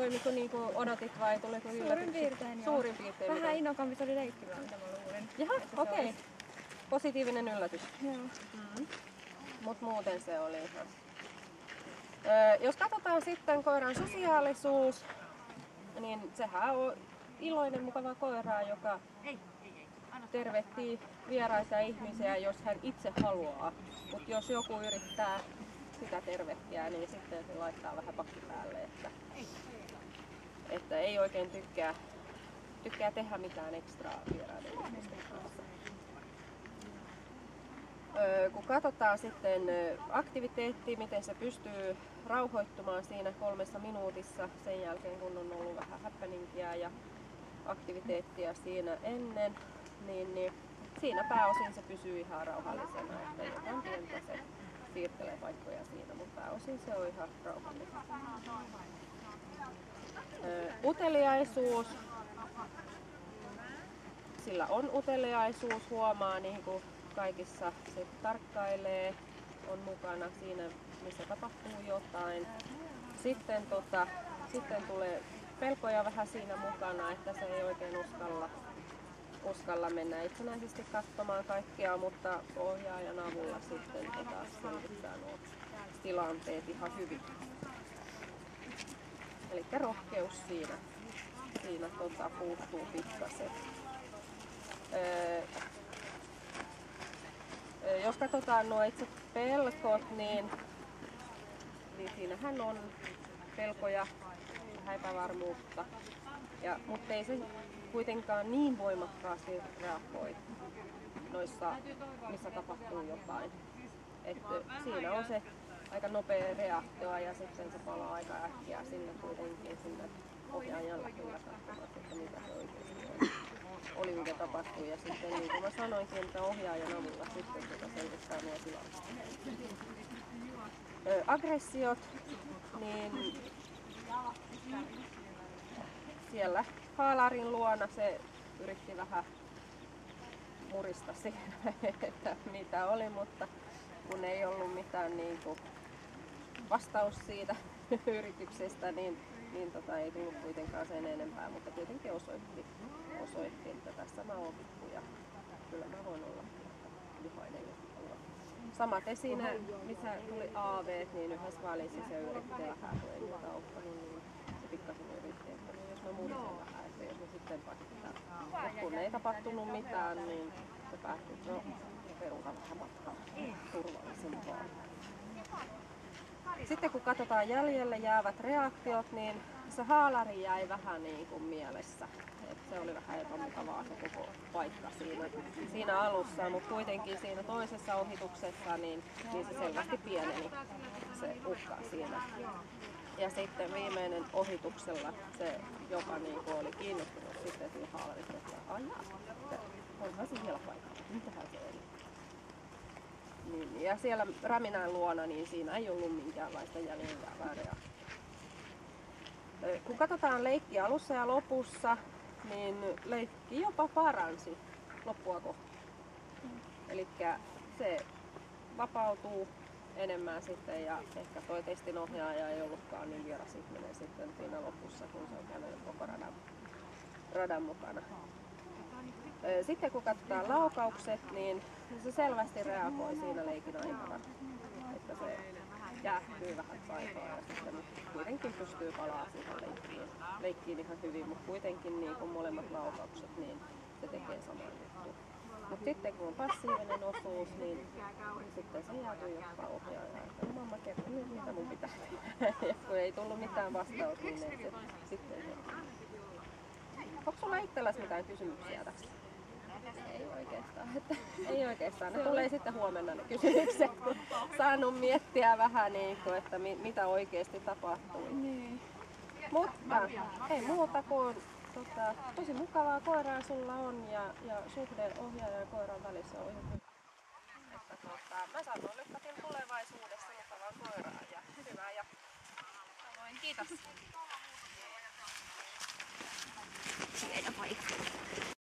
Toimiko niin kuin odotit vai tuliko yllätys? Suurin piirtein joo. Suurin piirtein. Vähän innokampi se oli leikkimään, mitä mä luulin. Jaha, okei. Okay. Positiivinen yllätys. Joo. Mut muuten se oli ihan. Jos katsotaan sitten koiran sosiaalisuus, niin sehän on iloinen, mukava koira, joka tervehtii vieraita ihmisiä, jos hän itse haluaa. Mutta jos joku yrittää sitä tervehtiä, niin sitten se laittaa vähän pakki päälle, että ei oikein tykkää tehdä mitään ekstraa vieraiden ihmisten kanssa. Kun katsotaan sitten aktiviteettia, miten se pystyy rauhoittumaan siinä 3 minuutissa sen jälkeen, kun on ollut vähän happeningia ja aktiviteettia siinä ennen, niin siinä pääosin se pysyy ihan rauhallisena, että jotain pientä se siirtelee paikkoja siinä, mutta pääosin se on ihan rauhallinen. Uteliaisuus. Sillä on uteliaisuus, huomaa niin kuin kaikissa, se tarkkailee, on mukana siinä, missä tapahtuu jotain. Sitten tulee pelkoja vähän siinä mukana, että se ei oikein uskalla mennä itsenäisesti katsomaan kaikkea, mutta ohjaajan avulla sitten selvittää nuo tilanteet ihan hyvin. Eli rohkeus siinä puuttuu pikkasen. Jos katsotaan nuo itse pelkot, niin siinähän on pelkoja, vähän epävarmuutta, mutta ei se kuitenkaan niin voimakkaasti reagoi noissa, missä tapahtuu jotain. Siinä on se aika nopea reaktio ja sitten se palaa aika äkkiä sinne ohjaajalle kyllä katsomaan, että mitä se oikeasti oli mikä tapahtui. Ja sitten niin kuin mä sanoinkin, että ohjaajan avulla sitten selvittää nuo tilanteet. Aggressiot, niin siellä haalarin luona se yritti vähän murista siinä, että mitä oli, mutta kun ei ollut mitään niin kuin vastaus siitä yrityksestä, niin ei tullut kuitenkaan sen enempää, mutta kuitenkin osoitti, että tässä mä oon pikku ja kyllä mä voin olla vihainen. Samaten siinä, missä tuli AV, niin yhdessä välissä se yritti vähän, kun ei niitä ottanut, niin se pikkasen yritti, että niin jos mä murisen vähän, että jos mä sitten vaikka kun ei tapahtunut mitään, niin se päätti, että no peruutan vähän matkaa turvallisempaa. Sitten kun katsotaan jäljelle jäävät reaktiot, niin se haalari jäi vähän niin kuin mielessä. Se oli vähän epämukavaa se koko paikka siinä alussa, mutta kuitenkin siinä toisessa ohituksessa niin se selvästi pieneni se uhka siinä. Ja sitten viimeinen ohituksella se jopa niin kuin oli kiinnostunut sitten sillä haalarissa, että ajaa, onhan se siellä paikalla, mitähän se oli. Niin, ja siellä Räminän luona, niin siinä ei ollut minkäänlaista jäljellä reaktiota. Kun katsotaan leikkiä alussa ja lopussa, niin leikki jopa paransi loppua kohti. Eli se vapautuu enemmän sitten ja ehkä toi testin ohjaaja ei ollutkaan niin vieras ihminen sitten siinä lopussa, kun se on käynyt koko radan mukana. Sitten kun katsotaan laukaukset, niin se selvästi reagoi siinä leikin aikana, että se jäähtyy vähän aikaa ja sitten kuitenkin pystyy palaamaan siihen leikkiin ihan hyvin, mutta kuitenkin niin kuin molemmat laukaukset, niin se tekee saman juttu. Mutta sitten kun on passiivinen osuus, niin sitten se jää tuijottaa ohjaajaa, että mamma kertoo nyt mitä mun pitää tehdä. Ja kun ei tullut mitään vastausta, niin se sitten onko sulla itselläsi mitään kysymyksiä tästä? Ei oikeastaan. Ne tulee sitten huomenna ne kysymykset, kun saanut miettiä vähän, niin kuin, että mitä oikeasti tapahtui. Niin. Mutta ei muuta kuin tosi mukavaa koiraa sulla on ja suhde ohjaajan ja koiran välissä on ihan hyvä. Että, mä sanon lykkätin tulevaisuudessa mukavaa koiraa ja hyvää jatkoa. Kiitos. Hieno paikka.